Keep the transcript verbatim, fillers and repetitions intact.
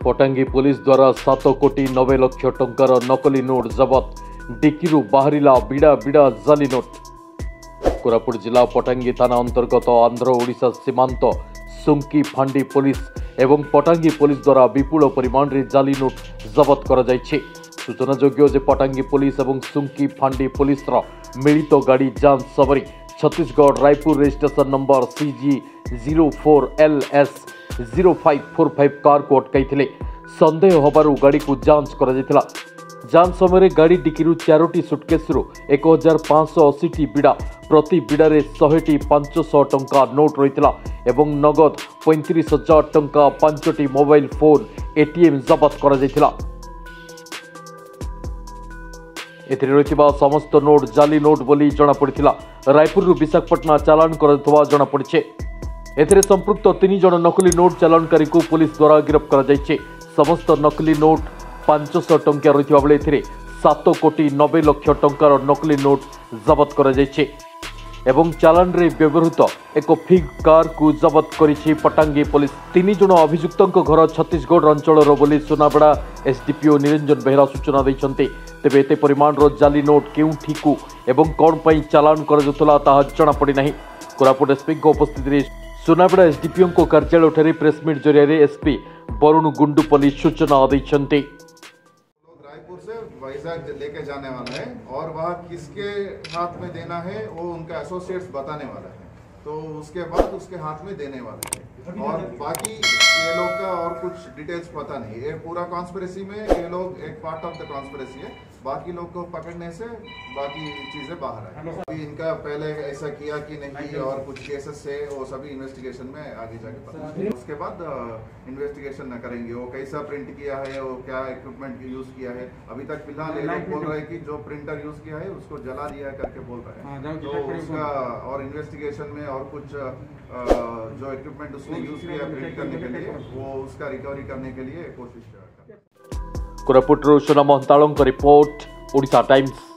Patangi police द्वारा सात कोटी नबे लक्ष टंकार नकली नोट जबत डिक्की बाहरिला बिड़ा बिड़ा जाली नोट। कोरापुट जिला पटांगी थाना अंतर्गत आंध्र ओडिशा सीमांत सुंकी फांडी पुलिस एवं पटांगी पुलिस द्वारा विपुल परिमाण रे जाली नोट जबत करा जायछि। सूचनायोग्य जे पटांगी पुलिस एवं सुंकी फांडी पुलिस मिलित गाड़ी जांच सबरी Chhattisgarh Raipur registration number C G zero four L S zero five four five car को अटकाई संदेह होबारु गाड़ी को जांच करा जायतिला। जांच समय गाड़ी डिक्की चारोटी सुटकेस एक हजार पांच अशी टी बिड़ा प्रति बिड़ारे शहे पांच सौ टंका नोट रही एवं नगद पैंतीस हजार टंका पांचटी मोबाइल फोन एटीएम जबत करा जायतिला। एथिरे रहितबा समस्त नोट जाली नोट बोली जना पड़िथिला। रायपुर रु विशाखापट्टना चालान करथवा जना पड़िछे। एथिरे संपृक्त तीन जन नकली नोट चालानकारी को पुलिस द्वारा गिरफ्त करा जायछे। समस्त नकली नोट पांच सौ टंका रहितबा बेले एथिरे सात कोटी नबे लक्ष टंकार नकली नोट जबत करा जायछे एवं चालान रे व्यवहृत एक फिग कार को जबत करिछि पटांगी पुलिस। तीन जन अभियुक्तों घर छत्तीसगढ़ अंचल बोली सुनाबेड़ा एसडीपीओ निरंजन बेहरा सूचना दैछन्ते। तेबे एते परिमाण रो जाली नोट केउठी को एवं कोन पई चालान करजुतला ताहा जणा पड़ी नाही। कोरापुट एसपी को उपस्थिति रे सुनाबेड़ा एसडीपीओ को कार्यालय ठारे प्रेस मीट जरिया एसपी वरुण गुंडुपल्ली सूचना दैछन्ते। रायपुर से वाइजाग लेके जाने वाला है और वह किसके हाथ में देना है वो उनका एसोसिएट्स बताने वाला है, तो उसके बाद उसके हाथ में देने वाला है। और बाकी ये लोग का और कुछ डिटेल्स पता नहीं। ये पूरा कॉन्स्पिरेसी में ये लोग एक पार्ट ऑफ द कॉन्स्पिरेसी है। बाकी लोग को पकड़ने से बाकी चीजें बाहर है। अभी इनका पहले ऐसा किया कि नहीं और कुछ केसेस से वो सभी इन्वेस्टिगेशन में आगे जाके पता चलेगा। उसके बाद इन्वेस्टिगेशन न करेंगे वो कैसा प्रिंट किया है, वो क्या इक्विपमेंट यूज किया है। अभी तक फिलहाल ये लोग बोल रहे हैं कि जो प्रिंटर यूज किया है उसको जला दिया करके बोल रहे हैं। तो उसका और इन्वेस्टिगेशन में और कुछ जो इक्विपमेंट उसने यूज किया प्रिंट करने के लिए वो उसका रिकवरी करने के लिए कोशिश कर रहा है। कोरापुट सोना महंतालों का रिपोर्ट ओडिशा टाइम्स।